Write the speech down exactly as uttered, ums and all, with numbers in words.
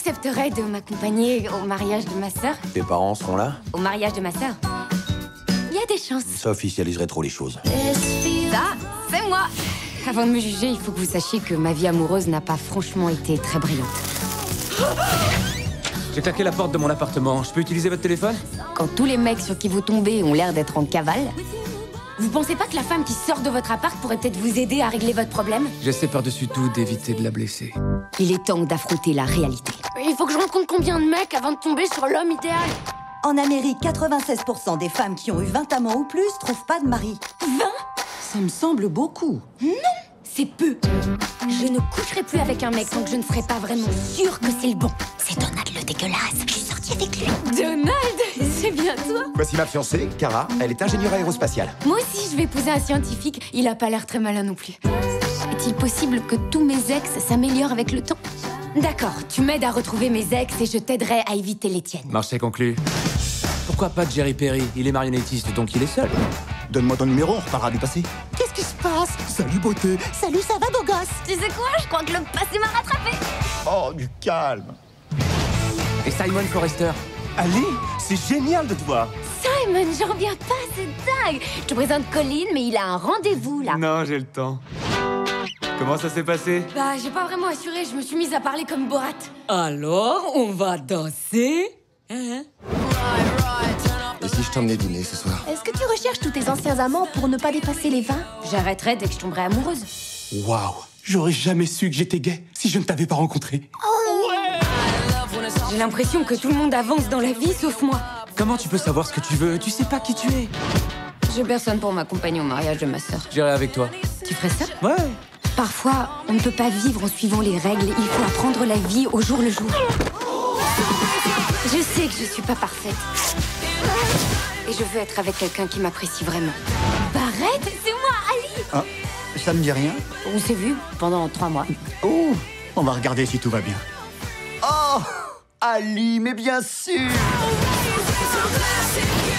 accepterais de m'accompagner au mariage de ma sœur? Tes parents seront là? Au mariage de ma sœur? Il y a des chances. Ça officialiserait trop les choses. Ça, c'est moi. Avant de me juger, il faut que vous sachiez que ma vie amoureuse n'a pas franchement été très brillante. J'ai claqué la porte de mon appartement. Je peux utiliser votre téléphone? Quand tous les mecs sur qui vous tombez ont l'air d'être en cavale, vous pensez pas que la femme qui sort de votre appart pourrait peut-être vous aider à régler votre problème? J'essaie par-dessus tout d'éviter de la blesser. Il est temps d'affronter la réalité. Il faut que je rencontre combien de mecs avant de tomber sur l'homme idéal? En Amérique, quatre-vingt-seize pour cent des femmes qui ont eu vingt amants ou plus trouvent pas de mari. vingt? Ça me semble beaucoup. Non, c'est peu. Je ne coucherai plus avec un mec tant que je ne serai pas vraiment sûre que c'est le bon. C'est Donald le dégueulasse. Je suis sortie avec lui. Donald, c'est bien toi. Voici ma fiancée, Cara. Elle est ingénieure aérospatiale. Moi aussi, je vais épouser un scientifique. Il a pas l'air très malin non plus. Est-il possible que tous mes ex s'améliorent avec le temps? D'accord, tu m'aides à retrouver mes ex et je t'aiderai à éviter les tiennes. Marché conclu. Pourquoi pas Jerry Perry? Il est marionnettiste, donc il est seul. Donne-moi ton numéro, on reparlera du passé. Qu'est-ce qui se passe? Salut beauté. Salut, ça va, beau gosse? Tu sais quoi? Je crois que le passé m'a rattrapé. Oh, du calme. Et Simon Forrester? Ali, c'est génial de te voir. Simon, j'en reviens pas, c'est dingue. Je te présente Colin, mais il a un rendez-vous là. Non, j'ai le temps. Comment ça s'est passé? Bah, j'ai pas vraiment assuré, je me suis mise à parler comme Borat. Alors, on va danser? Hein? Et si je t'emmenais dîner ce soir? Est-ce que tu recherches tous tes anciens amants pour ne pas dépasser les vingt? J'arrêterai dès que je tomberai amoureuse. Waouh, j'aurais jamais su que j'étais gay si je ne t'avais pas rencontré. J'ai l'impression que tout le monde avance dans la vie sauf moi. Comment tu peux savoir ce que tu veux? Tu sais pas qui tu es. J'ai personne pour m'accompagner au mariage de ma sœur. J'irai avec toi. Tu ferais ça? Ouais. Parfois, on ne peut pas vivre en suivant les règles. Il faut apprendre la vie au jour le jour. Je sais que je suis pas parfaite. Et je veux être avec quelqu'un qui m'apprécie vraiment. Barrett, c'est moi, Ali! Ah, ça me dit rien? On s'est vus pendant trois mois. Oh, on va regarder si tout va bien. Oh, Ali, mais bien sûr!